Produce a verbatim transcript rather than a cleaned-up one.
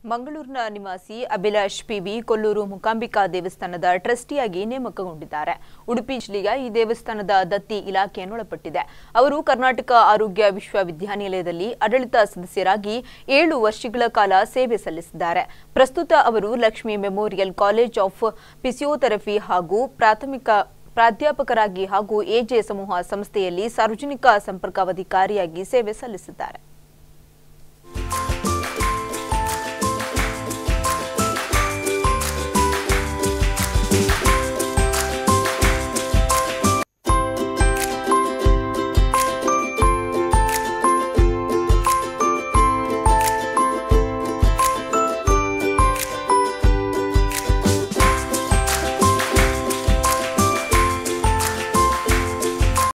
ಮಂಗಳೂರಿನ ನಿವಾಸಿ ಅಭಿಲಾಷ್ ಪಿಬಿ ಕೊಲ್ಲೂರು ಮೂಕಾಂಬಿಕಾ ದೇವಸ್ಥಾನದ ಟ್ರಸ್ಟಿಯಾಗಿ ನೇಮಕಗೊಂಡಿದ್ದಾರೆ. ಉಡುಪಿ ಜಿಲ್ಲೆಯ ಈ ದೇವಸ್ಥಾನದ ದತ್ತಿ ಇಲಾಖೆಯನ್ನೊಳಪಟ್ಟಿದೆ. ಅವರು ಕರ್ನಾಟಕ ಆರೋಗ್ಯ ವಿಶ್ವವಿದ್ಯಾನಿಲಯದಲ್ಲಿ ಆಡಳಿತ ಸದಸ್ಯರಾಗಿ ಏಳು ವರ್ಷಗಳ ಕಾಲ ಸೇವೆ ಸಲ್ಲಿಸಿದ್ದಾರೆ. ಪ್ರಸ್ತುತ ಅವರು Lakshmi memorial college of physiotherapy ಹಾಗೂ ಪ್ರಾಥಮಿಕ ಪ್ರಾಧ್ಯಾಪಕರಾಗಿ ಹಾಗೂ ಎಜೆ ಸಮೂಹ ಸಂಸ್ಥೆಯಲ್ಲಿ ಸಾರ್ವಜನಿಕ ಸಂಪರ್ಕಾಧಿಕಾರಿಯಾಗಿ ಸೇವೆ ಸಲ್ಲಿಸಿದ್ದಾರೆ.